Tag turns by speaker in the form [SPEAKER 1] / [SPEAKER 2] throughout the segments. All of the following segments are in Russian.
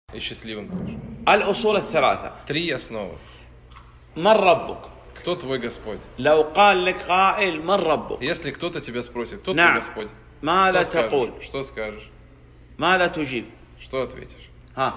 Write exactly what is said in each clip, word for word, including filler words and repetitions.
[SPEAKER 1] и счастливым будешь.
[SPEAKER 2] الأصول الثلاثة.
[SPEAKER 1] Три основы.
[SPEAKER 2] من ربك؟
[SPEAKER 1] Кто твой Господь?
[SPEAKER 2] لو قال لك قائل من ربك؟
[SPEAKER 1] Если кто-то тебя спросит, кто
[SPEAKER 2] نعم.
[SPEAKER 1] твой Господь?
[SPEAKER 2] ماذا
[SPEAKER 1] Что скажешь?
[SPEAKER 2] تقول؟
[SPEAKER 1] Что скажешь?
[SPEAKER 2] ماذا تجيب؟
[SPEAKER 1] Что ответишь?
[SPEAKER 2] ها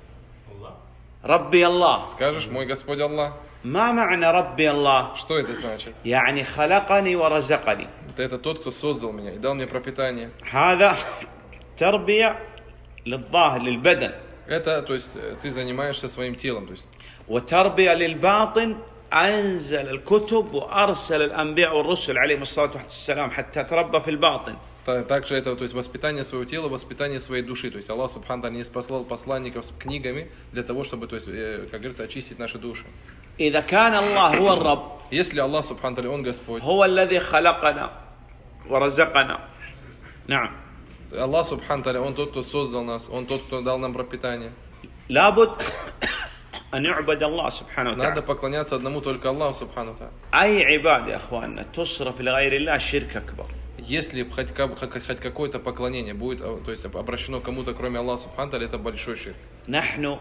[SPEAKER 2] ربي الله.
[SPEAKER 1] Скажешь, мой Господь Аллах.
[SPEAKER 2] ما معنى ربي الله؟
[SPEAKER 1] Что это значит?
[SPEAKER 2] يعني خلقني ورزقني.
[SPEAKER 1] Это тот, кто создал меня и дал мне пропитание.
[SPEAKER 2] هذا تربية للظاهر للبدن.
[SPEAKER 1] Это, то есть, ты занимаешься своим телом, то есть.
[SPEAKER 2] وتربية للباطن. أنزل الكتب وأرسل الأنبياء والرسل عليهم الصلاة والسلام حتى تربى في الباطن.
[SPEAKER 1] Также это, то есть, воспитание своего тела, воспитание своей души. То есть Аллах Субхану ва Тааля не спаслал посланников с книгами для того, чтобы, то есть, как говорится, очистить наши души.
[SPEAKER 2] إذا كان الله هو الرب.
[SPEAKER 1] Если Аллах Субхану ва Тааля, Он Господь.
[SPEAKER 2] هو الذي خلقنا ورزقنا. نعم.
[SPEAKER 1] Аллах Субхану ва Тааля, Он тот, кто создал нас, Он тот, кто дал нам пропитание.
[SPEAKER 2] لابد أن يعبد الله سبحانه وتعالى.
[SPEAKER 1] Надо поклоняться одному только Аллаху Субхану ва Тааля.
[SPEAKER 2] أي عبادة يا أخواننا تصرف لغير الله شرك أكبر.
[SPEAKER 1] Если хоть, хоть какое-то поклонение будет, то есть, обращено кому-то, кроме Аллаха Субхану ва Тааля, это большой ширк.
[SPEAKER 2] نحن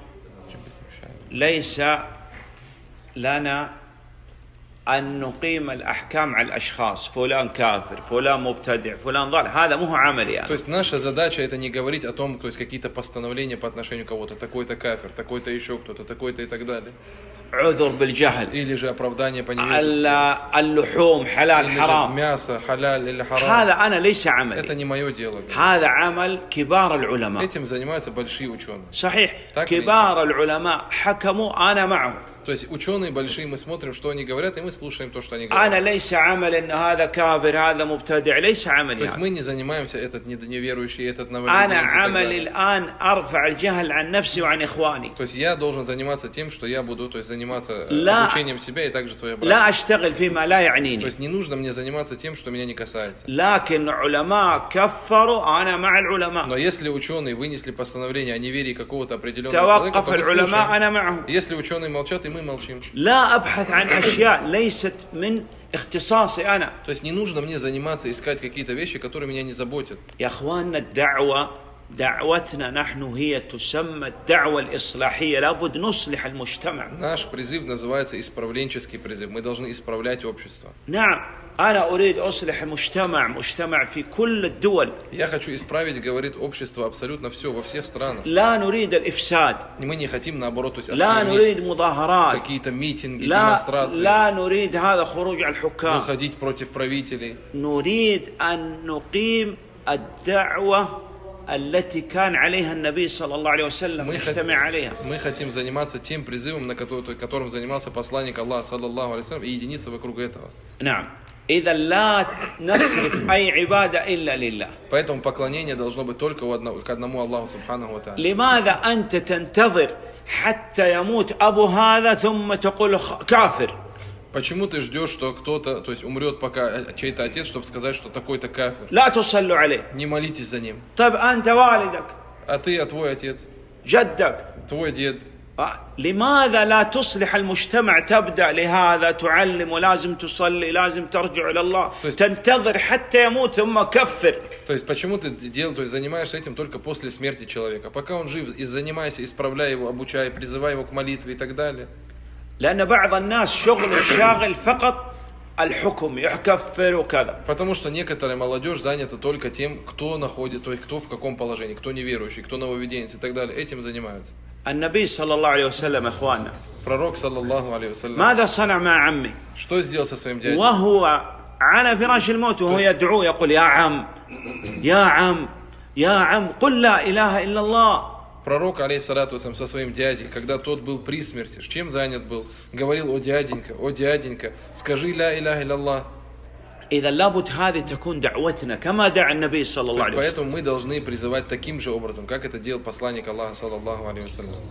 [SPEAKER 2] ليس لنا أن نقيم الأحكام على الأشخاص، فلان كافر، فلان مبتدع، فلان ضال، هذا مو عملي يعني.
[SPEAKER 1] То есть наша задача это не говорить о том, то есть какие-то постановления по отношению к кого-то, такой-то кафир, такой-то еще кто-то, такой-то и так далее.
[SPEAKER 2] عذر بالجهل.
[SPEAKER 1] Или же оправдание по невежеству.
[SPEAKER 2] اللحوم حلال
[SPEAKER 1] или
[SPEAKER 2] حرام.
[SPEAKER 1] мясо халяль или харам.
[SPEAKER 2] هذا أنا ليس عملي.
[SPEAKER 1] Это не мое дело.
[SPEAKER 2] هذا عمل كبار العلماء.
[SPEAKER 1] Этим занимаются большие ученые.
[SPEAKER 2] صحيح. كبار العلماء حكموا أنا معهم.
[SPEAKER 1] То есть ученые большие, мы смотрим, что они говорят, и мы слушаем то, что они говорят.
[SPEAKER 2] أنا ليس عمل إن هذا كافر هذا مبتدع ليس عملي.
[SPEAKER 1] То есть мы не занимаемся этот неверующий, этот нововерующий.
[SPEAKER 2] أنا عملي الآن أرفع الجهل عن نفسي وعن إخواني.
[SPEAKER 1] То есть я должен заниматься тем, что я буду, то есть заниматься
[SPEAKER 2] لا,
[SPEAKER 1] обучением себя и также своей братьев.
[SPEAKER 2] لا أشتغل فيما لا يعنيني.
[SPEAKER 1] То есть не нужно мне заниматься тем, что меня не касается.
[SPEAKER 2] لكن علماء كفروا أنا مع العلماء.
[SPEAKER 1] Но если ученые вынесли постановление о неверии какого-то определенного человека, то мы
[SPEAKER 2] العلماء أنا معهم.
[SPEAKER 1] Если ученые молчат, и мы молчим.
[SPEAKER 2] لا أبحث عن أشياء ليست من اختصاصي أنا.
[SPEAKER 1] То есть не нужно мне заниматься, искать какие-то вещи, которые меня не заботят.
[SPEAKER 2] يا أخواننا الدعوة دعوتنا نحن هي تسمى الدعوة الإصلاحية. لابد نصلح المجتمع.
[SPEAKER 1] Наш призыв называется исправленческий призыв. Мы должны исправлять общество.
[SPEAKER 2] نعم. أنا أريد أصلح المجتمع مجتمع في كل الدول.
[SPEAKER 1] Я хочу исправить, говорит общество, абсолютно все, во всех странах.
[SPEAKER 2] لا نريد الإفساد.
[SPEAKER 1] Мы не хотим, наоборот, то есть
[SPEAKER 2] لا نريد مظاهرات.
[SPEAKER 1] какие-то митинги,
[SPEAKER 2] لا
[SPEAKER 1] демонстрации.
[SPEAKER 2] لا نريد هذا خروج على الحكام.
[SPEAKER 1] Выходить против правителей.
[SPEAKER 2] نريد أن نقيم الدعوة التي كان عليها النبي صلى الله عليه وسلم مجتمع عليها.
[SPEAKER 1] Мы хотим заниматься тем призывом, на которым занимался посланник Аллаха, саллаллаху алейхи ва саллям, и единиться вокруг этого.
[SPEAKER 2] نعم. إذا لا نصرف أي عبادة إلا لله.
[SPEAKER 1] Поэтому поклонение должно быть только к одному Аллаху субханаху ва тааля.
[SPEAKER 2] لماذا أنت تنتظر حتى يموت أبو هذا ثم تقول كافر؟
[SPEAKER 1] Почему ты ждешь, что кто-то, то есть умрет пока чей-то отец, чтобы сказать, что такой-то кафир?
[SPEAKER 2] لا تصلوا عليه.
[SPEAKER 1] Не молитесь за ним.
[SPEAKER 2] طيب أنت والدك.
[SPEAKER 1] А ты, а твой отец?
[SPEAKER 2] جدك.
[SPEAKER 1] Твой дед.
[SPEAKER 2] لماذا لا تصلح المجتمع؟ تبدأ لهذا تعلم ولازم تصلي لازم ترجع إلى الله. تنتظر حتى يموت ثم كفر.
[SPEAKER 1] То есть почему ты дел, то есть занимаешься этим только после смерти человека? Пока он жив, и занимайся, исправляй его, обучай, призывай его к молитве и так далее.
[SPEAKER 2] لأن بعض الناس شغل الشاغل فقط الحكم يكفر وكذا.
[SPEAKER 1] Потому что некоторая молодежь занята только тем, кто находит, то есть кто в каком положении, кто неверующий, кто нововведенец и так далее. Этим занимаются.
[SPEAKER 2] النبي صلى الله عليه وسلم إخواننا.
[SPEAKER 1] Пророк саллаллаху алейхи ва саллям.
[SPEAKER 2] ماذا صنع مع عمي؟
[SPEAKER 1] Что сделал со своим дядей?
[SPEAKER 2] وهو على فراش الموت وهو يدعو يقول يا عم يا عم يا عم قل لا إله إلا الله.
[SPEAKER 1] Пророк, алейхиссалату вассалям, со своим дядей, когда тот был при смерти, чем занят был, говорил: о дяденька, о дяденька, скажи ля иляха илlallah.
[SPEAKER 2] إذا لابد هذه تكون دعوتنا كما دعا النبي صلى الله عليه وسلم.
[SPEAKER 1] Поэтому мы должны призывать таким же образом, как это делал посланник Аллаха, саллаллаху алейхи ва саллям.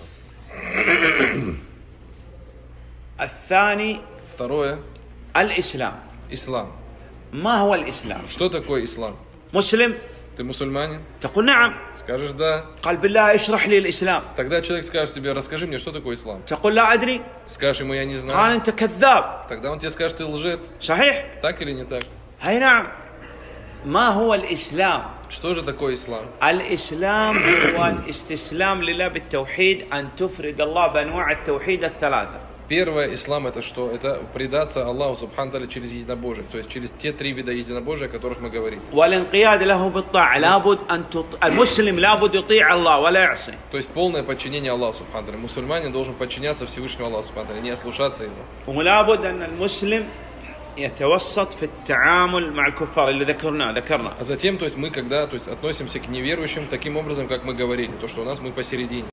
[SPEAKER 2] الثاني.
[SPEAKER 1] Второе.
[SPEAKER 2] الإسلام.
[SPEAKER 1] Ислам.
[SPEAKER 2] ما هو الإسلام؟
[SPEAKER 1] Что такое ислам?
[SPEAKER 2] مسلم.
[SPEAKER 1] Ты мусульманин?
[SPEAKER 2] تقول نعم.
[SPEAKER 1] Скажешь да.
[SPEAKER 2] قال بالله اشرح لي الإسلام.
[SPEAKER 1] Тогда человек скажет тебе: расскажи мне, что такое ислам.
[SPEAKER 2] تقول لا أدري.
[SPEAKER 1] Скажешь ему: я не знаю.
[SPEAKER 2] قال أنت كذاب.
[SPEAKER 1] Тогда он тебе скажет: ты лжец.
[SPEAKER 2] صحيح.
[SPEAKER 1] Так или не так?
[SPEAKER 2] هاي نعم. ما هو الإسلام؟
[SPEAKER 1] Что же такое ислам?
[SPEAKER 2] الإسلام هو الاستسلام لله بالتوحيد، أن تفرد الله بأنواع التوحيد الثلاثة.
[SPEAKER 1] Первое, ислам это что? Это предаться Аллаху Субхану Тааля через единобожие, то есть через те три вида единобожия, о которых мы говорили.
[SPEAKER 2] والانقياد له بالطاعة، لابد أن تط... المسلم لابد يطيع الله ولا يعصي.
[SPEAKER 1] То есть полное подчинение Аллаху Субхану Тааля. Мусульманин должен подчиняться Всевышнему Аллаху Субхану Тааля, не ослушаться его.
[SPEAKER 2] ولابد أن المسلم يتوسط في التعامل مع الكفار اللي ذكرناه ذكرنا.
[SPEAKER 1] А затем, то есть мы когда, то есть относимся к неверующим таким образом, как мы говорили, то что у нас мы посередине.